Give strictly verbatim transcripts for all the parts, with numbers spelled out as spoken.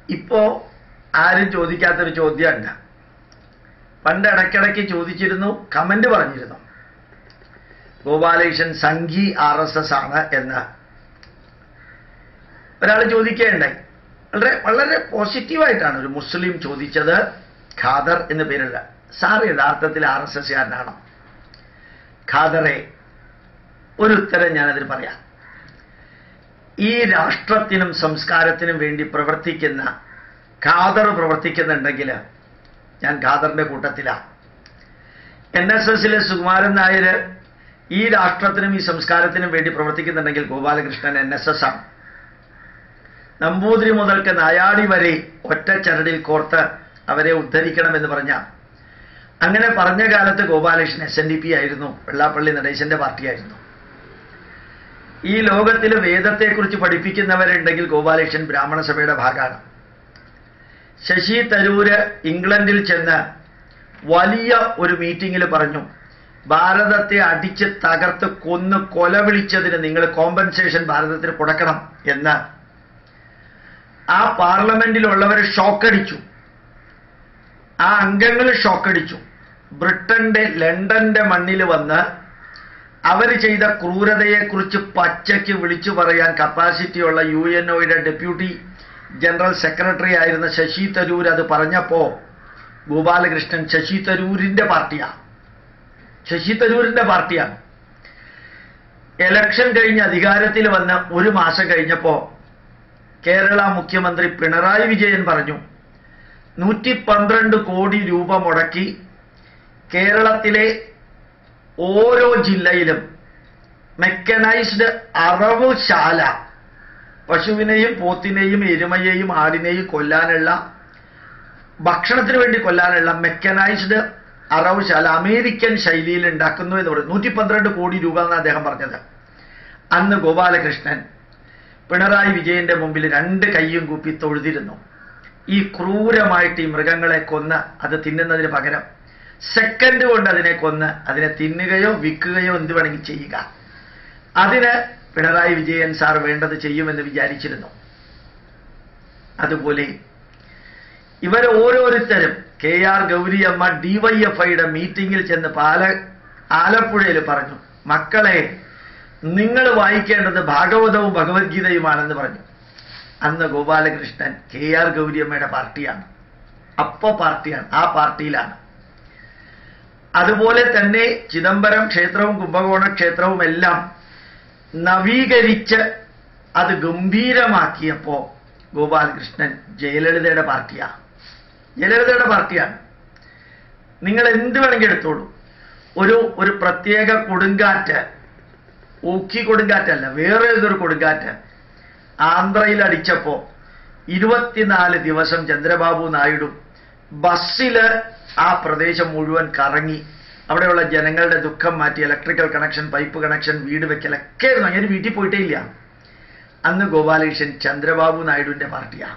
ഇപ്പോ ആരും ചോദിക്കാത്തൊരു ചോദ്യമുണ്ട്. പണ്ട് ഇടയ്ക്കിടയ്ക്ക് ചോദിച്ചിരുന്നു, കമന്റ് പറഞ്ഞിരുന്നു, ഗോപാലകൃഷ്ണൻ സംഘി ആർ എസ് എസ് ആണ് എന്ന് ഒരാൾ ചോദിക്കുകയുണ്ടായി. വളരെ വളരെ പോസിറ്റീവായിട്ടാണ് ഒരു മുസ്ലിം ചോദിച്ചത്. ഖാദർ എന്ന് പേരുള്ള സാർ യഥാർത്ഥത്തിൽ ആർ എസ് എസ് കാരനാണോ? ഖാദറെ, ഒരു ഉത്തരം ഞാനതിൽ പറയാം. ഈ രാഷ്ട്രത്തിനും സംസ്കാരത്തിനും വേണ്ടി പ്രവർത്തിക്കുന്ന ഖാദർ പ്രവർത്തിക്കുന്നുണ്ടെങ്കിൽ ഞാൻ ഖാദറിന്റെ കൂട്ടത്തിലാണ്. എൻ എസ് എസിലെ സുകുമാരൻ നായർ ഈ രാഷ്ട്രത്തിനും ഈ സംസ്കാരത്തിനും വേണ്ടി പ്രവർത്തിക്കുന്നുണ്ടെങ്കിൽ ഗോപാലകൃഷ്ണൻ എൻ എസ് എസ് ആണ്. നമ്പൂതിരി മുതൽക്ക് നായാടി വരെ ഒറ്റ ചരടിൽ കോർത്ത് അവരെ ഉദ്ധരിക്കണമെന്ന് പറഞ്ഞ അങ്ങനെ പറഞ്ഞ കാലത്ത് Gopalakrishnan S N D P ആയിരുന്നു, വെള്ളാപ്പള്ളി നടേശന്റെ പാർട്ടിയായിരുന്നു. ഈ ലോകത്തിൽ വേദത്തെക്കുറിച്ച് പഠിപ്പിക്കുന്നവരുണ്ടെങ്കിൽ ഗോപാലകൃഷ്ണൻ ബ്രാഹ്മണ സഭയുടെ ഭാഗമാണ്. ശശി തരൂര് ഇംഗ്ലണ്ടിൽ ചെന്ന് വലിയ ഒരു മീറ്റിംഗിൽ പറഞ്ഞു, ഭാരതത്തെ അടിച്ച് തകർത്ത് കൊന്ന് കൊല വിളിച്ചതിന് നിങ്ങൾ കോമ്പൻസേഷൻ ഭാരതത്തിന് കൊടുക്കണം എന്ന്. ആ പാർലമെന്റിലുള്ളവർ ഷോക്കടിച്ചു, ആ അംഗങ്ങൾ ഷോക്കടിച്ചു. ബ്രിട്ടന്റെ ലണ്ടന്റെ മണ്ണിൽ വന്ന് അവർ ചെയ്ത ക്രൂരതയെക്കുറിച്ച് പച്ചയ്ക്ക് വിളിച്ചു പറയാൻ കപ്പാസിറ്റിയുള്ള യു എൻ ഒയുടെ ഡെപ്യൂട്ടി ജനറൽ സെക്രട്ടറി ആയിരുന്ന ശശി തരൂർ അത് പറഞ്ഞപ്പോ ഗോപാലകൃഷ്ണൻ ശശി തരൂരിന്റെ പാർട്ടിയാണ് ശശി തരൂരിന്റെ പാർട്ടിയാണ് എലക്ഷൻ കഴിഞ്ഞ് അധികാരത്തിൽ വന്ന് ഒരു മാസം കഴിഞ്ഞപ്പോ കേരള മുഖ്യമന്ത്രി പിണറായി വിജയൻ പറഞ്ഞു, നൂറ്റി പന്ത്രണ്ട് കോടി രൂപ മുടക്കി കേരളത്തിലെ ഓരോ ജില്ലയിലും മെക്കനൈസ്ഡ് അറവ് ശാല, പശുവിനെയും പോത്തിനെയും എരുമയെയും ആടിനെയും കൊല്ലാനുള്ള, ഭക്ഷണത്തിന് വേണ്ടി കൊല്ലാനുള്ള മെക്കനൈസ്ഡ് അറവ് ശാല അമേരിക്കൻ ശൈലിയിൽ ഉണ്ടാക്കുന്നു എന്ന് പറയും. നൂറ്റി പന്ത്രണ്ട് കോടി രൂപ എന്നാണ് അദ്ദേഹം പറഞ്ഞത്. അന്ന് ഗോപാലകൃഷ്ണൻ പിണറായി വിജയന്റെ മുമ്പിൽ രണ്ട് കൈയും കൂപ്പി തൊഴുതിരുന്നു. ഈ ക്രൂരമായിട്ട് ഈ മൃഗങ്ങളെ കൊന്ന് അത് തിന്നുന്നതിന് പകരം സെക്കൻഡ് കൊണ്ട് അതിനെ കൊന്ന് അതിനെ തിന്നുകയോ വിൽക്കുകയോ എന്ത് വേണമെങ്കിൽ ചെയ്യുക, അതിന് പിണറായി വിജയൻ സാർ വേണ്ടത് ചെയ്യുമെന്ന് വിചാരിച്ചിരുന്നു. അതുപോലെ ഇവർ ഓരോരുത്തരും കെ ആർ ഗൗരിയമ്മ ഡിവൈഎഫ്ഐയുടെ മീറ്റിംഗിൽ ചെന്ന് പാല ആലപ്പുഴയിൽ പറഞ്ഞു, മക്കളെ നിങ്ങൾ വായിക്കേണ്ടത് ഭാഗവതവും ഭഗവത്ഗീതയുമാണെന്ന് പറഞ്ഞു. അന്ന് ഗോപാലകൃഷ്ണൻ കെ ആർ ഗൗരിയമ്മയുടെ പാർട്ടിയാണ്, അപ്പോ പാർട്ടിയാണ്, ആ പാർട്ടിയിലാണ്. അതുപോലെ തന്നെ ചിദംബരം ക്ഷേത്രവും കുംഭകോണ ക്ഷേത്രവും എല്ലാം നവീകരിച്ച് അത് ഗംഭീരമാക്കിയപ്പോ ഗോപാലകൃഷ്ണൻ ജയലളിതയുടെ പാർട്ടിയാണ് ജയലളിതയുടെ പാർട്ടിയാണ് നിങ്ങൾ എന്ത് വേണമെങ്കിൽ എടുത്തോളൂ. ഒരു ഒരു പ്രത്യേക കൊടുങ്കാറ്റ്, ഊക്കി കൊടുങ്കാറ്റല്ല, വേറെ ഏതൊരു കൊടുങ്കാറ്റ് ആന്ധ്രയിൽ അടിച്ചപ്പോ ഇരുപത്തിനാല് ദിവസം ചന്ദ്രബാബു നായിഡു ബസ്സില് ആ പ്രദേശം മുഴുവൻ കറങ്ങി അവിടെയുള്ള ജനങ്ങളുടെ ദുഃഖം മാറ്റി ഇലക്ട്രിക്കൽ കണക്ഷൻ, പൈപ്പ് കണക്ഷൻ, വീട് വെക്കലൊക്കെ ആയിരുന്നു. അങ്ങനെ വീട്ടിൽ പോയിട്ടേ ഇല്ല. അന്ന് ഗോപാലകൃഷ്ണൻ ചന്ദ്രബാബു നായിഡുവിന്റെ പാർട്ടിയാണ്.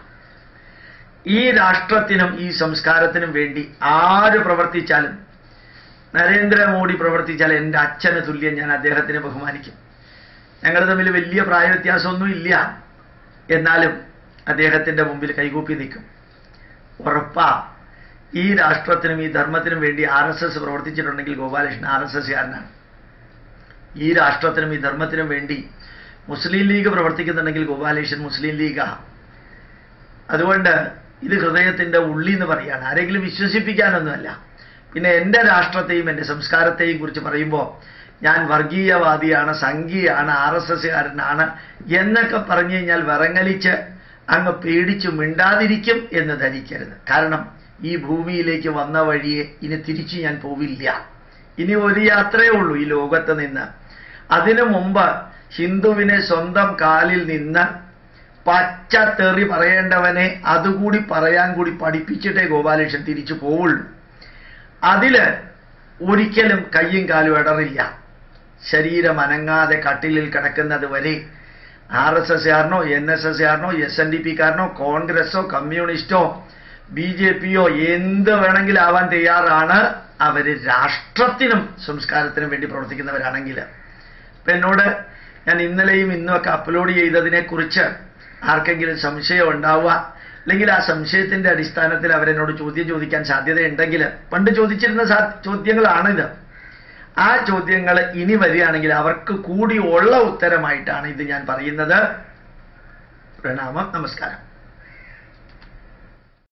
ഈ രാഷ്ട്രത്തിനും ഈ സംസ്കാരത്തിനും വേണ്ടി ആര് പ്രവർത്തിച്ചാലും, നരേന്ദ്രമോദി പ്രവർത്തിച്ചാൽ എൻ്റെ അച്ഛന് തുല്യം ഞാൻ അദ്ദേഹത്തിനെ ബഹുമാനിക്കും. ഞങ്ങൾ തമ്മിൽ വലിയ പ്രായ വ്യത്യാസമൊന്നും ഇല്ല, എന്നാലും അദ്ദേഹത്തിന്റെ മുമ്പിൽ കൈകൂപ്പി നിൽക്കും. ഉറപ്പാ ഈ രാഷ്ട്രത്തിനും ഈ ധർമ്മത്തിനും വേണ്ടി ആർ എസ് എസ് പ്രവർത്തിച്ചിട്ടുണ്ടെങ്കിൽ ഗോപാലകൃഷ്ണൻ ആർ എസ് എസ് കാരനാണ്. ഈ രാഷ്ട്രത്തിനും ഈ ധർമ്മത്തിനും വേണ്ടി മുസ്ലിം ലീഗ് പ്രവർത്തിക്കുന്നുണ്ടെങ്കിൽ ഗോപാലകൃഷ്ണൻ മുസ്ലിം ലീഗാണ്. അതുകൊണ്ട് ഇത് ഹൃദയത്തിന്റെ ഉള്ളി എന്ന് പറയാണ്, ആരെങ്കിലും വിശ്വസിപ്പിക്കാനൊന്നുമല്ല. പിന്നെ എൻ്റെ രാഷ്ട്രത്തെയും എൻ്റെ സംസ്കാരത്തെയും കുറിച്ച് പറയുമ്പോൾ ഞാൻ വർഗീയവാദിയാണ്, സംഘിയാണ്, ആർ എസ് എസ് കാരനാണ് എന്നൊക്കെ പറഞ്ഞു കഴിഞ്ഞാൽ വിറങ്ങലിച്ച് അങ്ങ് പേടിച്ചു മിണ്ടാതിരിക്കും എന്ന് ധരിക്കരുത്. കാരണം ഈ ഭൂമിയിലേക്ക് വന്ന വഴിയെ ഇനി തിരിച്ചു ഞാൻ പോവില്ല. ഇനി ഒരു യാത്രയേ ഉള്ളൂ ഈ ലോകത്ത് നിന്ന്. അതിനു മുമ്പ് ഹിന്ദുവിനെ സ്വന്തം കാലിൽ നിന്ന് പച്ച തെറി പറയേണ്ടവനെ അതുകൂടി പറയാൻ കൂടി പഠിപ്പിച്ചിട്ടേ ഗോപാലകൃഷ്ണൻ തിരിച്ചു പോവുള്ളൂ. അതില് ഒരിക്കലും കയ്യും കാലും ഇടറില്ല. ശരീരം അനങ്ങാതെ കട്ടിലിൽ കിടക്കുന്നത് വരെ ആർ എസ് എസ് കാരനോ എൻ എസ് എസ് കാരനോ എസ് എൻ ഡി പി കാരനോ കോൺഗ്രസോ കമ്മ്യൂണിസ്റ്റോ ബി ജെ പിയോ എന്ത് വേണമെങ്കിലും ആവാൻ തയ്യാറാണ് അവര്, രാഷ്ട്രത്തിനും സംസ്കാരത്തിനും വേണ്ടി പ്രവർത്തിക്കുന്നവരാണെങ്കിൽ. അപ്പൊ എന്നോട് ഞാൻ ഇന്നലെയും ഇന്നുമൊക്കെ അപ്ലോഡ് ചെയ്തതിനെ കുറിച്ച് ആർക്കെങ്കിലും സംശയം ഉണ്ടാവുക, അല്ലെങ്കിൽ ആ സംശയത്തിന്റെ അടിസ്ഥാനത്തിൽ അവരെന്നോട് ചോദ്യം ചോദിക്കാൻ സാധ്യതയുണ്ടെങ്കിൽ, പണ്ട് ചോദിച്ചിരുന്ന ചോദ്യങ്ങളാണിത്, ആ ചോദ്യങ്ങൾ ഇനി വരികയാണെങ്കിൽ അവർക്ക് കൂടി ഉള്ള ഉത്തരമായിട്ടാണ് ഇത് ഞാൻ പറയുന്നത്. പ്രണാമം, നമസ്കാരം.